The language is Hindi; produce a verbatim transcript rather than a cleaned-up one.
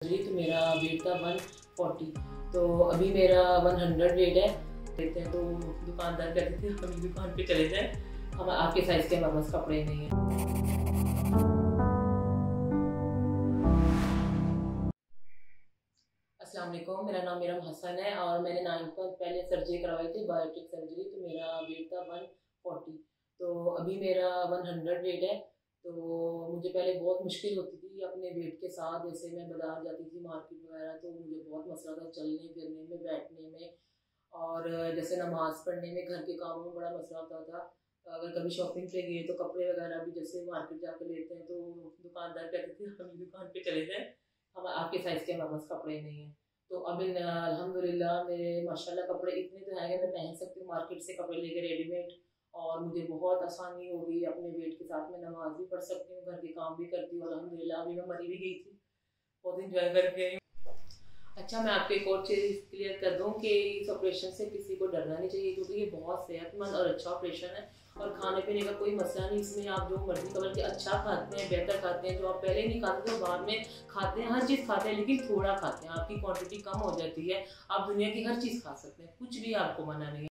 तो मेरा वेट था वन फोर्टी, तो अभी मेरा वन हंड्रेड वेट है। देते हैं तो दुकानदार कहते थे हम दुकान पे चले जाएं, हम आपके साइज के हमारे पास कपड़े नहीं हैं। अस्सलाम वालेकुम, मेरा नाम मीरम हसन है और मैंने नाइन मंथ पहले सर्जरी करवाई थी, बायोटिक सर्जरी। तो मेरा वेट था वन फोर्टी, तो अभी मेरा वन हंड्रेड वेट है। तो मुझे पहले बहुत मुश्किल होती थी अपने वेट के साथ। जैसे मैं बाज़ार जाती थी, मार्केट वगैरह, तो मुझे बहुत मसला था चलने फिरने में, बैठने में, और जैसे नमाज़ पढ़ने में, घर के कामों में बड़ा मसला होता था। अगर कभी शॉपिंग पे गए तो कपड़े वगैरह भी जैसे मार्केट जाकर लेते हैं तो दुकानदार कहते थे हम दुकान पे चले जाएं, हम आपके साइज़ के हमारे पास कपड़े नहीं हैं। तो अभी अल्हम्दुलिल्लाह मेरे माशाल्लाह कपड़े इतने तो हैं कि मैं पहन सकती हूँ मार्केट से कपड़े लेके रेडीमेड, और मुझे बहुत आसानी हो गई अपने वेट के साथ। मैं नमाज भी पढ़ सकती हूँ, घर के काम भी करती हूँ अल्हम्दुलिल्लाह। अभी मैं मरी भी गई थी, बहुत इंजॉय करके आई। अच्छा, मैं आपको एक और चीज़ क्लियर कर दूं कि इस ऑपरेशन से किसी को डरना नहीं चाहिए, क्योंकि ये बहुत सेहतमंद और अच्छा ऑपरेशन है। और खाने पीने का कोई मसला नहीं, इसमें आप जो मर्जी का बल्कि अच्छा खाते हैं, बेहतर खाते हैं। जो आप पहले नहीं खाते थे बाद में खाते हैं, हर चीज़ खाते हैं, लेकिन थोड़ा खाते हैं, आपकी क्वांटिटी कम हो जाती है। आप दुनिया की हर चीज़ खा सकते हैं, कुछ भी आपको मना नहीं है।